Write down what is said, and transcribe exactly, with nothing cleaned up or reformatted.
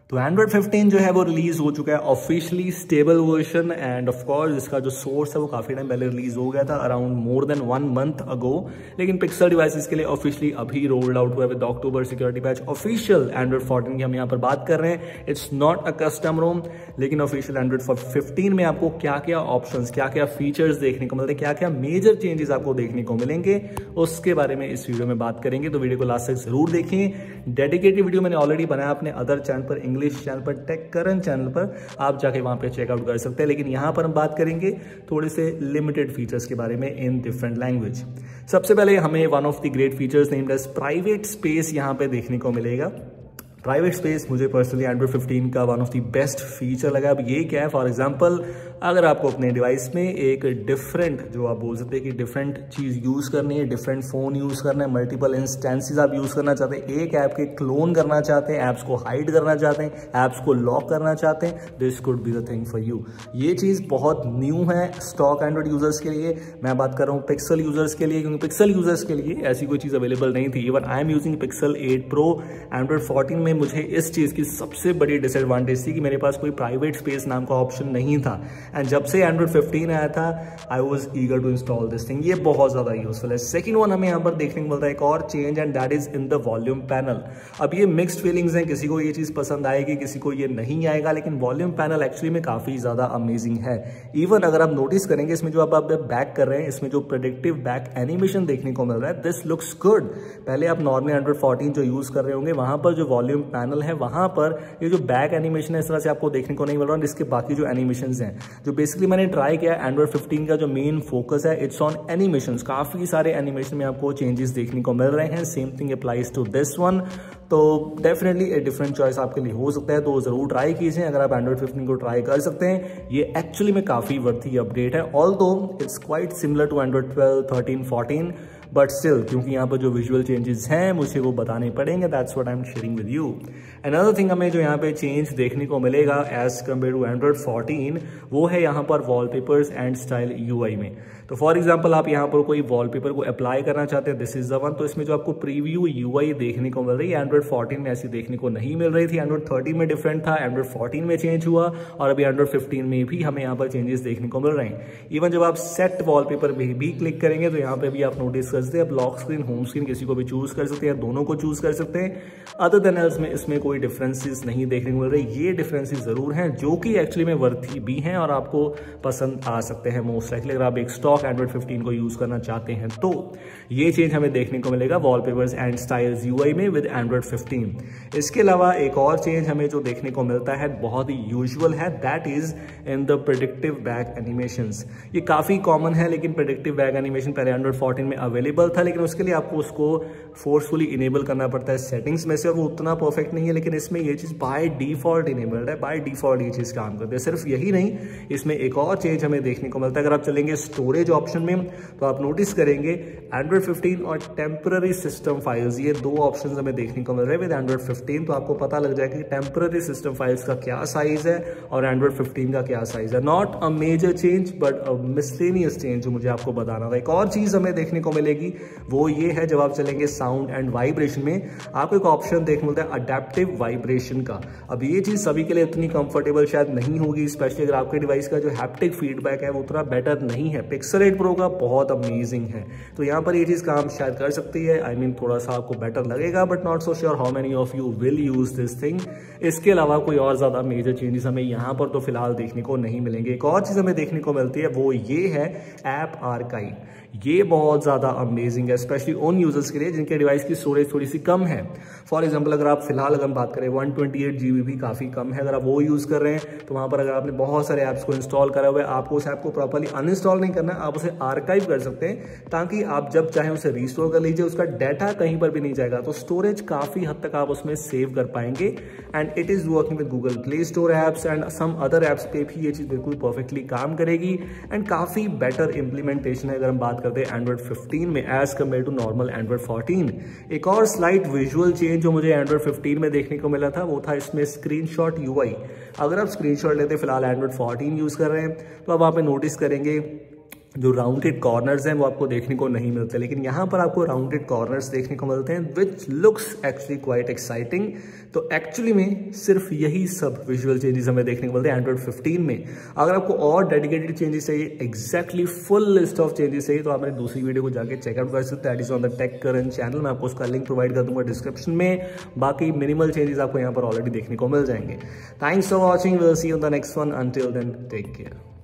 तो Android fifteen जो है वो रिलीज हो चुका है officially stable version and of course इसका जो सोर्स है वो काफी टाइम पहले रिलीज हो गया था, around more than one month ago. लेकिन पिक्सल डिवाइसेस के लिए ऑफिशियली अभी रोल्ड आउट हुआ है with October security patch. Official Android fourteen की हम यहाँ पर बात कर रहे हैं, it's not a custom ROM, लेकिन ऑफिशियल एंड्रॉइड फिफ्टीन में आपको क्या क्या ऑप्शंस, क्या क्या फीचर्स देखने को मिलते हैं, क्या क्या मेजर चेंजेस आपको देखने को मिलेंगे, उसके बारे में इस वीडियो में बात करेंगे। तो वीडियो को लास्ट तक जरूर देखें। डेडिकेटेड वीडियो मैंने ऑलरेडी बनाया अपने अदर चैनल पर, इंग्लिश चैनल पर, टेक करंट चैनल पर, आप जाके वहां पे चेकआउट कर सकते हैं। लेकिन यहां पर हम बात करेंगे थोड़े से लिमिटेड फीचर्स के बारे में इन डिफरेंट लैंग्वेज। सबसे पहले हमें one of the great features named as private space यहां पे देखने को मिलेगा। प्राइवेट स्पेस मुझे पर्सनली एंड्रॉइड फिफ्टीन का one of the best feature लगा। अब ये क्या है, फॉर एग्जांपल अगर आपको अपने डिवाइस में एक डिफरेंट, जो आप बोल सकते हैं कि डिफरेंट चीज़ यूज़ करनी है, डिफरेंट फ़ोन यूज़ करना है, मल्टीपल इंस्टेंसेस आप यूज़ करना चाहते हैं, एक ऐप के क्लोन करना चाहते हैं, ऐप्स को हाइड करना चाहते हैं, ऐप्स को लॉक करना चाहते हैं, this could be the thing for you. ये चीज़ बहुत न्यू है स्टॉक एंड्रॉइड यूजर्स के लिए। मैं बात कर रहा हूँ पिक्सल यूजर्स के लिए, क्योंकि पिक्सल यूजर्स के लिए ऐसी कोई चीज़ अवेलेबल नहीं थी। Even I am using Pixel eight pro. Android fourteen में मुझे इस चीज़ की सबसे बड़ी डिसएडवांटेज थी कि मेरे पास कोई प्राइवेट स्पेस नाम का ऑप्शन नहीं था। एंड जब से एंड्रॉइड फिफ्टीन आया था, I was eager to install this thing. ये बहुत ज्यादा यूजफुल है। सेकंड वन हमें यहाँ पर देखने को मिलता है एक और change, and that is in the volume panel. अब ये मिक्स्ड फीलिंग्स हैं, किसी को ये चीज पसंद आएगी, किसी को ये नहीं आएगा, लेकिन वॉल्यूम पैनल एक्चुअली में काफी ज्यादा अमेजिंग है। इवन अगर आप नोटिस करेंगे, इसमें जो आप आप बैक कर रहे हैं, इसमें जो प्रेडिक्टिव बैक एनिमेशन देखने को मिल रहा है, दिस लुक्स गुड। पहले आप नॉर्मल एंड्रॉइड फोर्टीन जो यूज कर रहे होंगे, वहां पर जो वॉल्यूम पैनल है, वहां पर ये जो बैक एनिमेशन है इस तरह से आपको देखने को नहीं मिल रहा। इसके बाकी जो एनिमेशंस हैं, जो बेसिकली मैंने ट्राई किया, एंड्रॉइड फिफ्टीन का जो मेन फोकस है इट्स ऑन एनिमेशंस। काफी सारे एनिमेशन में आपको चेंजेस देखने को मिल रहे हैं। Same thing applies to this one. तो डेफिनेटली एक डिफरेंट चॉइस आपके लिए हो सकता है, तो जरूर ट्राई कीजिए अगर आप एंड्रॉइड फिफ्टीन को ट्राई कर सकते हैं। ये एक्चुअली में काफी वर्थी अपडेट है, although it's quite similar to Android twelve, thirteen, fourteen, but still क्योंकि यहाँ पर जो विजुअल चेंजेस हैं मुझे वो बताने पड़ेंगे। That's what I am sharing with you. Another thing हमें जो यहाँ पे चेंज देखने को मिलेगा as compare to Android fourteen, वो है यहाँ पर वॉलपेपर्स एंड स्टाइल यूआई में। तो फॉर एग्जांपल आप यहाँ पर कोई वॉलपेपर को अप्लाई करना चाहते हैं, दिस इज द वन। तो इसमें जो आपको प्रीव्यू यूआई देखने को मिल रही है, एंड्रॉइड फोर्टीन में ऐसी देखने को नहीं मिल रही थी। एंड्रॉइड थर्टीन में डिफरेंट था, एंड्रॉइड फोर्टीन में चेंज हुआ, और अभी एंड्रॉइड फिफ्टीन में भी हमें यहाँ पर चेंजेस देखने को मिल रहे हैं। इवन जब आप सेट वॉलपेपर में भी क्लिक करेंगे तो यहाँ पे भी आप नोटिस कर सकते हैं, लॉक स्क्रीन, होम स्क्रीन किसी को भी चूज कर सकते हैं, दोनों को चूज कर सकते हैं। अदर देन एल्स में इसमें कोई डिफरेंसेस नहीं देखने को मिल रही। ये डिफरेंसेस जरूर हैं जो कि एक्चुअली में वर्थी भी हैं और आपको पसंद आ सकते हैं मोस्ट लाइकली, अगर आप एक स्टॉक एंड्रॉइड फिफ्टीन को यूज करना चाहते हैं तो। ये चेंज हमें देखने को मिलेगा वॉलपेपर्स एंड स्टाइल्स यूआई में विद एंड्रॉइड फिफ्टीन। इसके अलावा एक और चेंज हमें जो देखने को मिलता है, बहुत ही यूजुअल है, that is in the predictive back animations. ये काफी कॉमन है, लेकिन प्रेडिक्टिव बैक एनिमेशन पहले एंड्रॉइड फोर्टीन में अवेलेबल था, लेकिन उसके लिए आपको उसको फोर्सफुली इनेबल करना पड़ता है सेटिंग्स में से, और वो उतना परफेक्ट नहीं है। लेकिन इसमें ये चीज बाय डिफॉल्ट इनेबल्ड है, बाय डिफॉल्ट ये चीज काम करती है। सिर्फ यही नहीं, इसमें एक और चेंज हमें देखने को मिलता है। अगर आप चलेंगे स्टोरेज ऑप्शन में तो आप नोटिस करेंगे एंड्रॉइड फिफ्टीन और टेम्पररी सिस्टम फाइल्स, ये दो ऑप्शन हमें देखने को मिल रहे हैं विद एंड्रॉइड फिफ्टीन। तो आपको पता लग जाएगा कि टेम्पररी सिस्टम फाइल्स का क्या साइज है और एंड्रॉइड फिफ्टीन का क्या साइज है। Not a major change but a miscellaneous change जो मुझे आपको बताना था। एक और चीज हमें देखने को मिलेगी, वो ये है जब आप चलेंगे साउंड एंड वाइब्रेशन में, आपको एक ऑप्शन देखने मिलता है अडेप्टिव वाइब्रेशन का। अब ये चीज सभी के लिए इतनी कंफर्टेबल शायद नहीं होगी, स्पेशली अगर आपके डिवाइस का जो हैप्टिक फीडबैक है वो उतना बेटर नहीं है। पिक्सल एट प्रो का बहुत अमेजिंग है, तो यहाँ पर ये चीज काम शायद कर सकती है। आई I मीन mean, थोड़ा सा आपको बेटर लगेगा, but not so sure how many of you will use this thing. इसके अलावा कोई और ज्यादा मेजर चेंजेस हमें यहाँ पर तो फिलहाल देखने को नहीं मिलेंगे। एक और चीज हमें देखने को मिलती है, वो ये है ऐप आर्काइव। ये बहुत ज्यादा अमेजिंग है, स्पेशली उन यूजर्स के लिए जिनके डिवाइस की स्टोरेज थोड़ी सी कम है। फॉर एग्जांपल अगर आप फिलहाल अगर बात करें वन ट्वेंटी एट जीबी भी काफी कम है, अगर आप वो यूज कर रहे हैं तो वहां पर अगर आपने बहुत सारे ऐप्स को इंस्टॉल करा हुआ है, आपको उस ऐप को प्रॉपर्ली अनइंस्टॉल नहीं करना है, आप उसे आर्काइव कर सकते हैं ताकि आप जब चाहें उसे रिस्टोर कर लीजिए, उसका डाटा कहीं पर भी नहीं जाएगा। तो स्टोरेज काफी हद तक आप उसमें सेव कर पाएंगे। And it is working with Google Play Store apps and some other apps पे भी ये चीज बिल्कुल परफेक्टली काम करेगी। एंड काफी बेटर इंप्लीमेंटेशन है अगर हम बात करते हैं एंड्रॉइड फिफ्टीन में as compare to normal Android fourteen. एक और स्लाइट विजुअल चेंज जो मुझे एंड्रॉइड फिफ्टीन में देखने को मिला था, वो था इसमें स्क्रीनशॉट यूआई। अगर आप स्क्रीनशॉट लेते फिलहाल एंड्रॉइड फोर्टीन यूज कर रहे हैं तो अब आप नोटिस करेंगे जो राउंडेड कॉर्नर्स हैं वो आपको देखने को नहीं मिलते, लेकिन यहाँ पर आपको राउंडेड कॉर्नर्स देखने को मिलते हैं which looks actually quite exciting. तो एक्चुअली में सिर्फ यही सब विजुअल चेंजेस हमें देखने को मिलते हैं एंड्रॉइड फिफ्टीन में। अगर आपको और डेडिकेटेड चेंजेस चाहिए, exactly full list of changes चाहिए, तो आप मेरी दूसरी वीडियो को जाके चेकआउट कर सकते हैं, that is on the tech current channel. मैं आपको उसका लिंक प्रोवाइड कर दूंगा डिस्क्रिप्शन में। बाकी मिनिमल चेंजेस आपको यहाँ पर ऑलरेडी देखने को मिल जाएंगे। Thanks for watching, will see you on the next one, until then take care.